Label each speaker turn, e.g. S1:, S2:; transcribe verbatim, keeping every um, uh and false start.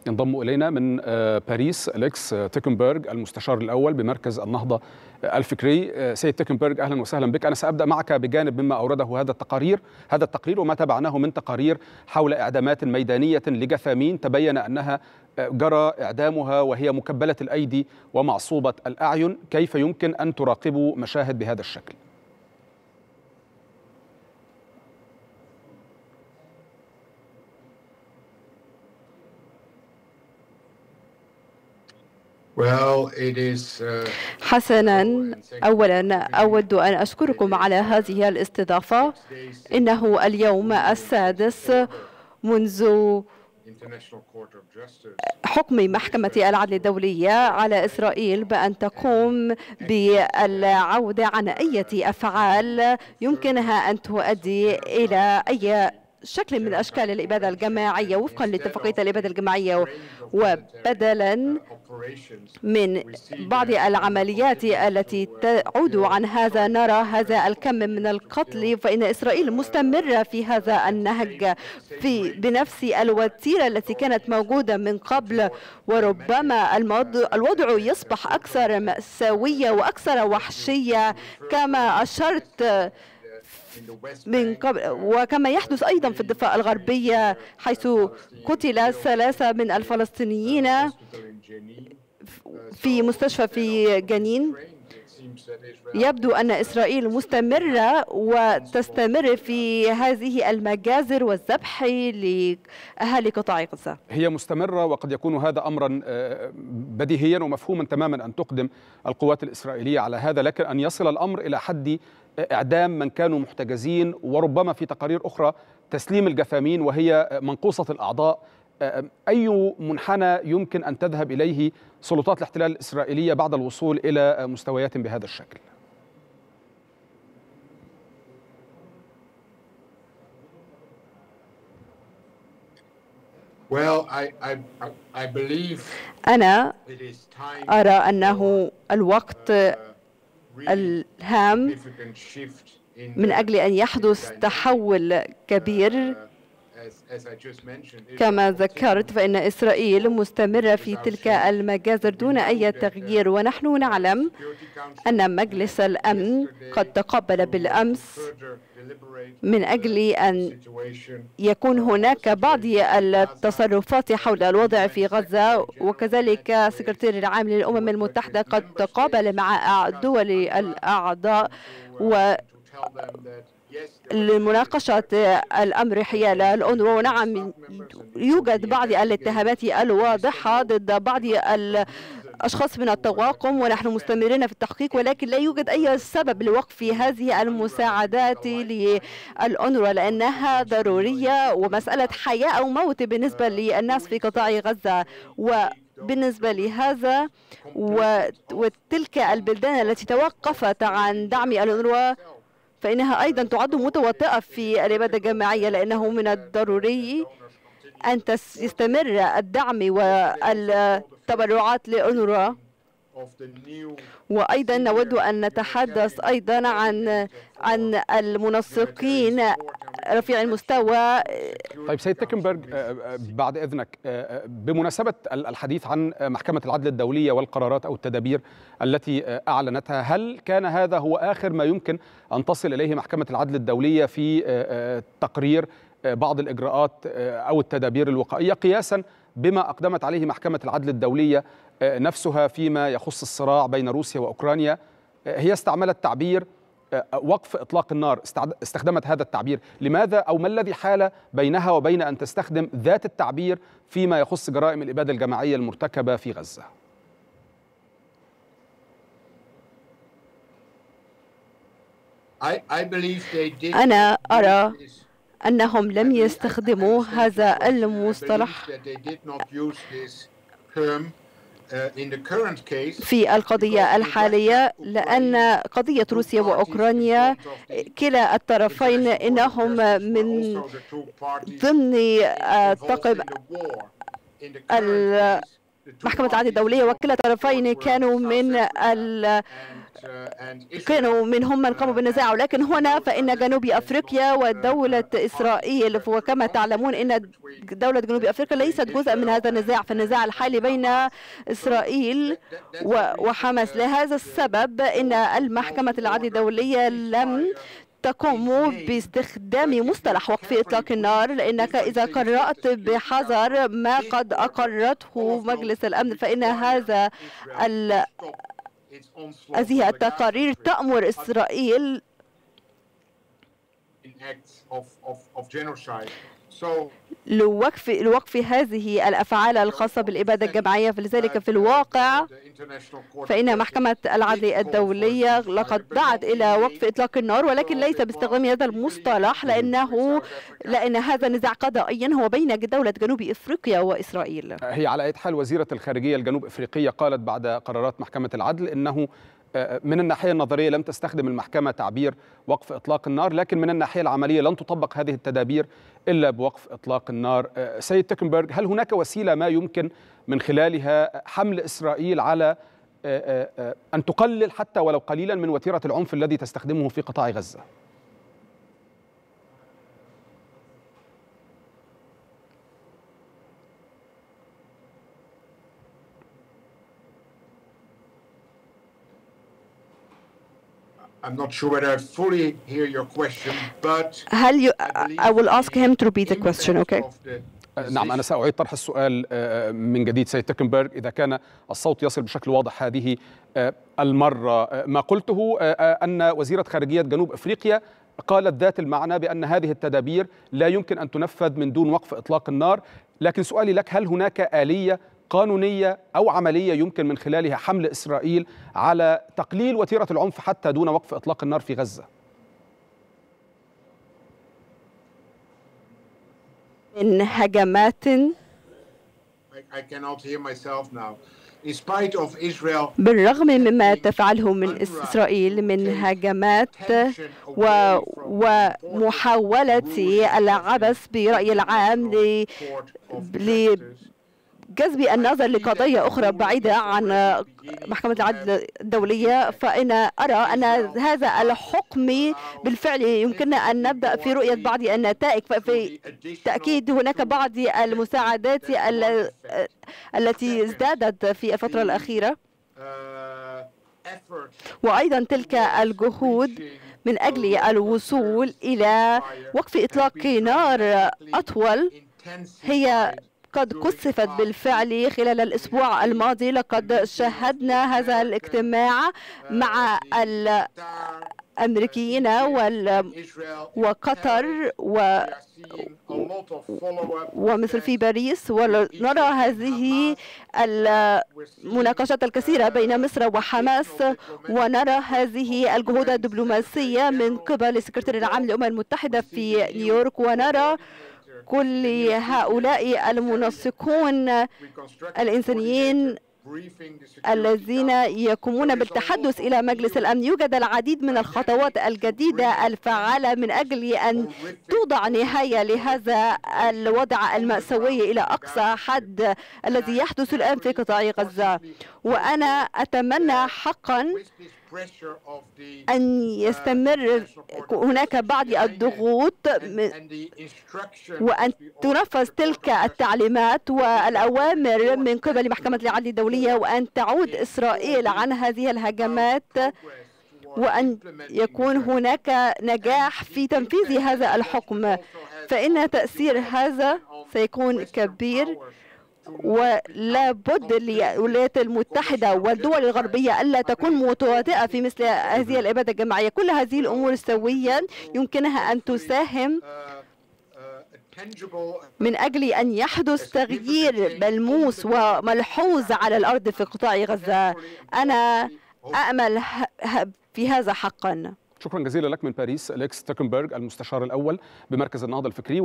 S1: ينضم إلينا من باريس أليكس تيكنبرغ المستشار الأول بمركز النهضة الفكري. سيد تيكنبرغ، أهلا وسهلا بك. أنا سأبدأ معك بجانب مما أورده هذا التقارير هذا التقرير وما تبعناه من تقارير حول إعدامات ميدانية لجثامين تبين أنها جرى إعدامها وهي مكبلة الأيدي ومعصوبة الأعين. كيف يمكن أن تراقبوا مشاهد بهذا الشكل؟
S2: حسنا، أولا أود أن أشكركم على هذه الاستضافة. إنه اليوم السادس منذ حكم محكمة العدل الدولية على إسرائيل بأن تقوم بالعودة عن أي أفعال يمكنها أن تؤدي إلى أي شكل من أشكال الإبادة الجماعية وفقا لاتفاقية الإبادة الجماعية، وبدلا من بعض العمليات التي تعود عن هذا نرى هذا الكم من القتل. فإن إسرائيل مستمرة في هذا النهج في بنفس الوتيرة التي كانت موجودة من قبل، وربما الوضع يصبح أكثر مأساوية وأكثر وحشية كما أشرت من قبل، وكما يحدث أيضا في الضفة الغربية حيث قتل ثلاثة من الفلسطينيين في مستشفى في جنين. يبدو أن إسرائيل مستمرة وتستمر في هذه المجازر والذبح لأهالي قطاع غزة.
S1: هي مستمرة، وقد يكون هذا أمرا بديهيا ومفهوما تماما أن تقدم القوات الإسرائيلية على هذا، لكن أن يصل الأمر إلى حد إعدام من كانوا محتجزين، وربما في تقارير أخرى تسليم الجثامين وهي منقوصة الأعضاء، أي منحنى يمكن أن تذهب إليه سلطات الاحتلال الإسرائيلية بعد الوصول إلى مستويات بهذا الشكل؟
S2: أنا أرى أنه الوقت الهام من أجل أن يحدث تحول كبير. كما ذكرت فإن إسرائيل مستمرة في تلك المجازر دون أي تغيير، ونحن نعلم أن مجلس الأمن قد تقبل بالأمس من أجل أن يكون هناك بعض التصرفات حول الوضع في غزة، وكذلك سكرتير العام للأمم المتحدة قد تقابل مع الدول الأعضاء و لمناقشة الأمر حيال الأونروا. ونعم، يوجد بعض الاتهامات الواضحة ضد بعض الأشخاص من الطواقم، ونحن مستمرين في التحقيق، ولكن لا يوجد أي سبب لوقف هذه المساعدات للأونروا لأنها ضرورية ومسألة حياة أو موت بالنسبة للناس في قطاع غزة. وبالنسبة لهذا وتلك البلدان التي توقفت عن دعم الأونروا فإنها أيضا تعد متواطئة في الإبادة الجماعية، لأنه من الضروري أن يستمر الدعم والتبرعات لأونروا. وأيضا نود أن نتحدث أيضا عن عن المنسقين رفيع المستوى.
S1: طيب سيد تيكنبرغ، بعد إذنك، بمناسبة الحديث عن محكمة العدل الدولية والقرارات أو التدابير التي أعلنتها، هل كان هذا هو آخر ما يمكن أن تصل إليه محكمة العدل الدولية في تقرير بعض الإجراءات أو التدابير الوقائية قياسا بما أقدمت عليه محكمة العدل الدولية نفسها فيما يخص الصراع بين روسيا وأوكرانيا؟ هي استعملت تعبير وقف إطلاق النار، استخدمت هذا التعبير. لماذا أو ما الذي حال بينها وبين أن تستخدم ذات التعبير فيما يخص جرائم الإبادة الجماعية المرتكبة في غزة؟
S2: أنا أرى أنهم لم يستخدموا هذا المصطلح في القضية الحالية، لأن قضية روسيا وأوكرانيا كلا الطرفين إنهم من ضمن طاقم محكمة العدل الدولية، وكلا الطرفين كانوا من كانوا منهم من قاموا بالنزاع، ولكن هنا فإن جنوب أفريقيا ودولة إسرائيل، وكما تعلمون إن دولة جنوب أفريقيا ليست جزءا من هذا النزاع، فالنزاع الحالي بين إسرائيل وحماس. لهذا السبب إن المحكمة العدل الدولية لم تقوم باستخدام مصطلح وقف إطلاق النار، لأنك إذا قرأت بحذر ما قد أقرته مجلس الأمن فإن هذا ال... هذه التقارير تأمر إسرائيل لوقف لوقف هذه الأفعال الخاصة بالإبادة الجماعية. فلذلك في الواقع فإن محكمة العدل الدولية لقد دعت إلى وقف إطلاق النار، ولكن ليس باستخدام هذا المصطلح، لأنه لأن هذا نزاع قضائي هو بين دولة جنوب إفريقيا وإسرائيل.
S1: هي على أي حال وزيرة الخارجية الجنوب إفريقية قالت بعد قرارات محكمة العدل إنه من الناحية النظرية لم تستخدم المحكمة تعبير وقف إطلاق النار، لكن من الناحية العملية لن تطبق هذه التدابير إلا بوقف إطلاق النار. سيد تيكنبرغ، هل هناك وسيلة ما يمكن من خلالها حمل إسرائيل على أن تقلل حتى ولو قليلا من وتيرة العنف الذي تستخدمه في قطاع غزة؟
S3: I'm not sure whether I fully hear your question, but
S2: هل you, I will ask him to repeat the question, okay?
S1: نعم، أنا سأعيد طرح السؤال من جديد سيد تيكنبرغ إذا كان الصوت يصل بشكل واضح هذه المرة. ما قلته أن وزيرة خارجية جنوب أفريقيا قالت ذات المعنى بأن هذه التدابير لا يمكن أن تنفذ من دون وقف إطلاق النار، لكن سؤالي لك، هل هناك آلية قانونية أو عملية يمكن من خلالها حمل إسرائيل على تقليل وتيرة العنف حتى دون وقف إطلاق النار في غزة؟
S2: من هجمات بالرغم مما تفعله من إسرائيل من هجمات و... ومحاولة العبث برأي العام ل... ل... جذب النظر لقضايا أخرى بعيدة عن محكمة العدل الدولية، فإن أرى أن هذا الحكم بالفعل يمكننا أن نبدأ في رؤية بعض النتائج. ففي تأكيد هناك بعض المساعدات التي ازدادت في الفترة الأخيرة، وأيضا تلك الجهود من أجل الوصول إلى وقف إطلاق نار أطول هي قد كثفت بالفعل خلال الأسبوع الماضي. لقد شاهدنا هذا الاجتماع مع الأمريكيين وقطر و ومثل في باريس، ونرى هذه المناقشات الكثيرة بين مصر وحماس، ونرى هذه الجهود الدبلوماسية من قبل السكرتير العام للأمم المتحدة في نيويورك، ونرى كل هؤلاء المنسقون الإنسانيين الذين يقومون بالتحدث إلى مجلس الأمن. يوجد العديد من الخطوات الجديدة الفعالة من أجل أن توضع نهاية لهذا الوضع المأساوي إلى أقصى حد الذي يحدث الآن في قطاع غزة. وأنا أتمنى حقا أن يستمر هناك بعض الضغوط وأن تنفذ تلك التعليمات والأوامر من قبل محكمة العدل الدولية، وأن تعود إسرائيل عن هذه الهجمات، وأن يكون هناك نجاح في تنفيذ هذا الحكم، فإن تأثير هذا سيكون كبير. ولا بد للولايات المتحدة والدول الغربية ألا تكون متواطئة في مثل هذه الإبادة الجماعية. كل هذه الأمور سويا يمكنها أن تساهم من أجل أن يحدث تغيير ملموس وملحوظ على الأرض في قطاع غزة. أنا أأمل في هذا حقا.
S1: شكرا جزيلا لك من باريس، أليكس تيكنبرغ المستشار الأول بمركز النهضة الفكري.